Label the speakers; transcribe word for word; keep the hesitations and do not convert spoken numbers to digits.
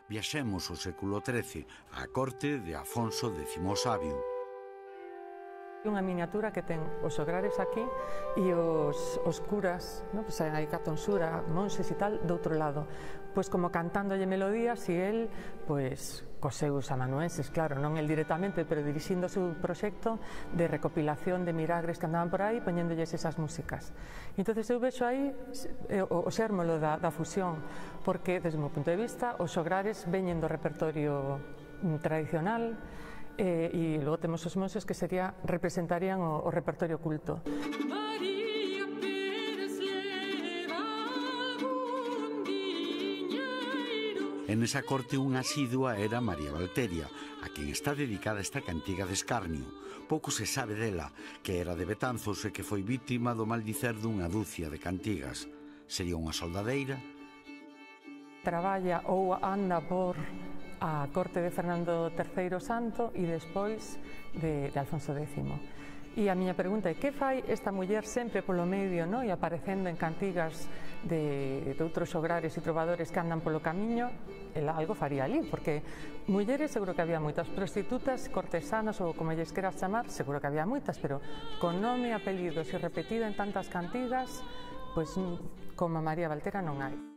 Speaker 1: Viaxemos ao século trece, á corte de Afonso décimo o Sabio.
Speaker 2: Unha miniatura que ten os xograres aquí e os, os curas, no? Pues hai catonsura, monxes e tal, do outro lado. Pois como cantándolle melodías e el, pois, cos seus amanuenses, claro, non el directamente, pero dirixindo o seu proxecto de recopilación de milagres que andaban por aí, poñéndolles esas músicas. E entonces eu vexo aí o, o xérmolo da, da fusión, porque, desde o meu punto de vista, os xograres veñen do repertorio tradicional, Eh, e logo temos os monxes que sería, representarían o, o repertorio culto.
Speaker 1: En esa corte unha asidua era María Valteria, a quen está dedicada esta cantiga de escarnio. Pouco se sabe dela, que era de Betanzos e que foi vítima do maldicer dunha dúcia de cantigas. Sería unha soldadeira?
Speaker 2: Traballa ou anda por a corte de Fernando terceiro Santo e despois de, de Alfonso décimo. E a miña pregunta é, que fai esta muller sempre polo medio, no? E aparecendo en cantigas de, de outros xograres e trovadores que andan polo camiño? Ela algo faría ali, porque mulleres seguro que había moitas, prostitutas, cortesanos ou como lles queras chamar, seguro que había moitas, pero con nome, apelidos e repetido en tantas cantigas, pois como a María Valtera non hai.